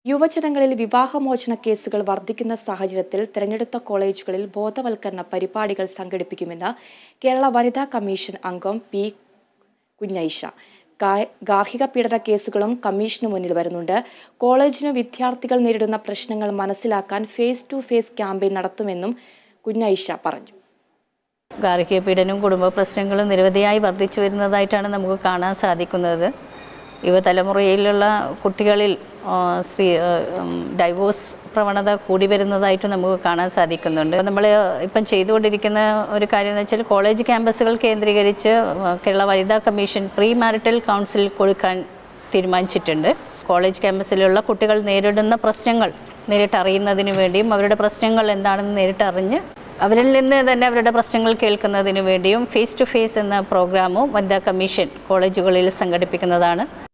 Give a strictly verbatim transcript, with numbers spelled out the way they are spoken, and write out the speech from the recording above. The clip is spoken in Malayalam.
യുവജനങ്ങളിൽ വിവാഹമോചന കേസുകൾ വർദ്ധിക്കുന്ന സാഹചര്യത്തിൽ തെരഞ്ഞെടുത്ത കോളേജുകളിൽ ബോധവൽക്കരണ പരിപാടികൾ സംഘടിപ്പിക്കുമെന്ന് കേരള വനിതാ കമ്മീഷൻ അംഗം പി കുഞ്ഞൈഷ. ഗാർഹിക പീഡന കേസുകളും കമ്മീഷന് മുന്നിൽ വരുന്നുണ്ട്. കോളേജിന് വിദ്യാർത്ഥികൾ നേരിടുന്ന പ്രശ്നങ്ങൾ മനസ്സിലാക്കാൻ ഫേസ് ടു ഫേസ് ക്യാമ്പയിൻ നടത്തുമെന്നും കുഞ്ഞൈഷ പറഞ്ഞു. ഗാർഹിക പീഡനവും കുടുംബ പ്രശ്നങ്ങളും നിരവധിയായി വർദ്ധിച്ചു വരുന്നതായിട്ടാണ് നമുക്ക് കാണാൻ സാധിക്കുന്നത്. യുവതലമുറയിലുള്ള കുട്ടികളിൽ സ്ത്രീ ഡൈവോഴ്സ് പ്രവണത കൂടി വരുന്നതായിട്ട് നമുക്ക് കാണാൻ സാധിക്കുന്നുണ്ട്. നമ്മൾ ഇപ്പം ചെയ്തുകൊണ്ടിരിക്കുന്ന ഒരു കാര്യം എന്ന് വെച്ചാൽ കോളേജ് ക്യാമ്പസുകൾ കേന്ദ്രീകരിച്ച് കേരള വനിതാ കമ്മീഷൻ പ്രീ മാരിറ്റൽ കൗൺസിൽ കൊടുക്കാൻ തീരുമാനിച്ചിട്ടുണ്ട്. കോളേജ് ക്യാമ്പസിലുള്ള കുട്ടികൾ നേരിടുന്ന പ്രശ്നങ്ങൾ നേരിട്ടറിയുന്നതിന് വേണ്ടിയും അവരുടെ പ്രശ്നങ്ങൾ എന്താണെന്ന് നേരിട്ടറിഞ്ഞ് അവരിൽ നിന്ന് തന്നെ അവരുടെ പ്രശ്നങ്ങൾ കേൾക്കുന്നതിന് വേണ്ടിയും ഫേസ് ടു ഫേസ് എന്ന പ്രോഗ്രാമും വനിതാ കമ്മീഷൻ കോളേജുകളിൽ സംഘടിപ്പിക്കുന്നതാണ്.